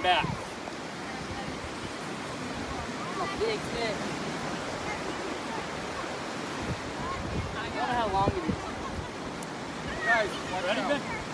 back. Big fish. I don't know how long it is. Guys, ready, Ben?